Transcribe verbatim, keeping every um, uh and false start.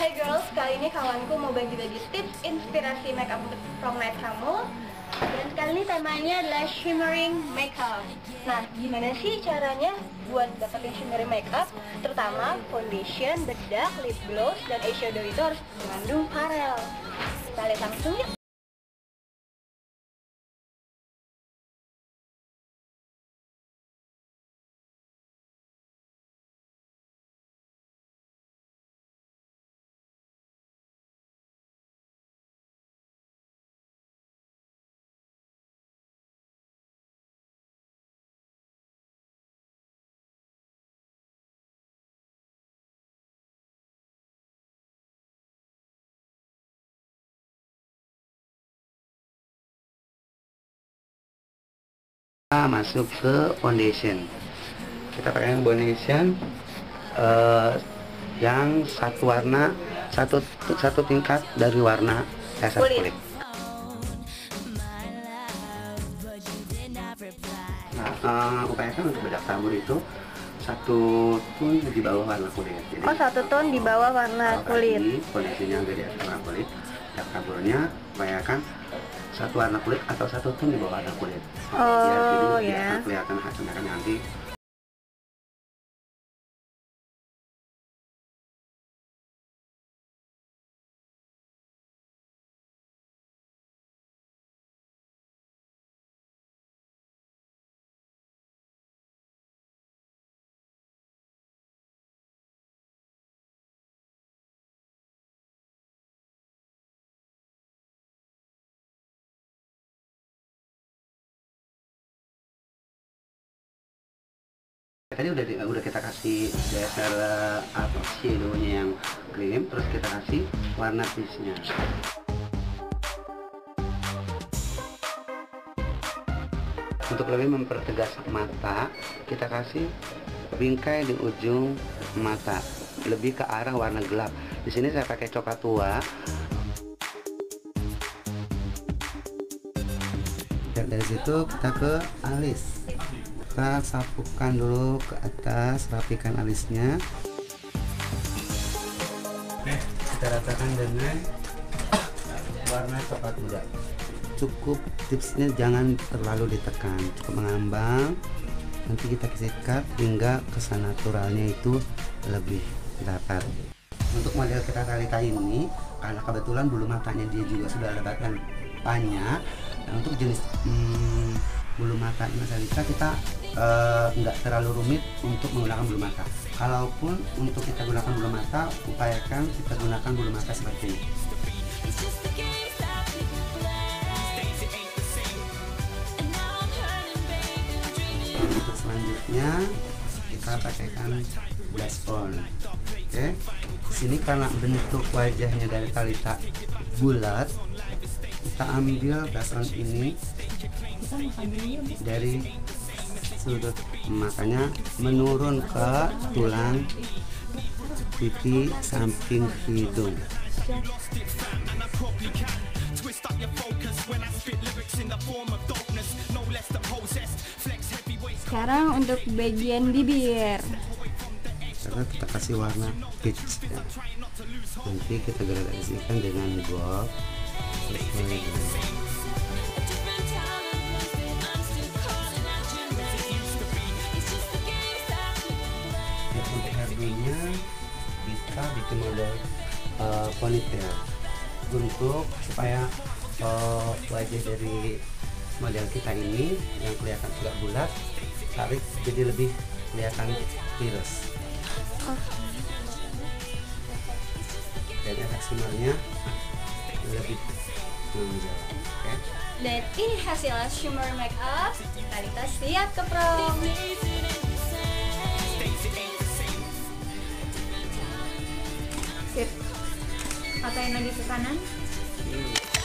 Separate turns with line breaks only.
Hai girls, kali ini kawanku mau bagi-bagi tips inspirasi makeup untuk prom night kamu. Dan kali ini temanya adalah shimmering makeup. Nah, gimana sih caranya buat dapetin shimmering makeup? Terutama foundation, bedak, lip gloss, dan eyeshadow itu harus mengandung parel. Kita lihat langsung yuk.
Masuk ke foundation. Kita pakai foundation uh, yang satu warna, satu satu tingkat dari warna dasar kulit. Nah, uh, upayakan untuk bedak tabur itu satu tone di bawah warna kulit. Jadi,
oh, satu tone di bawah warna kulit.
Foundationnya agak di atas warna kulit. Bedak taburnya upayakan satu warna kulit atau satu tone di bawah warna kulit.
Oh
ya,
ya.
Kelihatan hasilnya kan nanti. Tadi udah di, udah kita kasih dasar apa shadow-nya yang cream, terus kita kasih warna peach-nya. Untuk lebih mempertegas mata, kita kasih bingkai di ujung mata, lebih ke arah warna gelap. Di sini saya pakai coklat tua. Dari situ kita ke alis. Kita sapukan dulu ke atas, rapikan alisnya. Kita ratakan dengan warna coklat muda. Cukup, tipsnya jangan terlalu ditekan, cukup mengambang. Nanti kita sikat hingga kesan naturalnya itu lebih dapat. Untuk model kita Talita ini, karena kebetulan bulu matanya dia juga sudah lebat dan banyak. Dan untuk jenis hmm, bulu mata Talita kita nggak uh, terlalu rumit untuk menggunakan bulu mata. Kalaupun untuk kita gunakan bulu mata, upayakan kita gunakan bulu mata seperti ini. Untuk selanjutnya kita pakaikan blush on. Oke, okay. Sini karena bentuk wajahnya dari Talita bulat, kita ambil blush on ini dari sudut matanya menurun ke tulang pipi samping hidung.
Sekarang untuk bagian bibir.
Karena kita kasih warna peach ya. Nanti kita gradasikan dengan gold. Kita bikin model uh, ponytail untuk supaya uh, wajah dari model kita ini yang kelihatan agak bulat, tarik jadi lebih kelihatan tirus. Oh. Dan efek shimmernya lebih menonjol. Okay?
Dan ini hasil shimmer makeup. Talita siap ke prom. Sip. Patahin lagi ke kanan.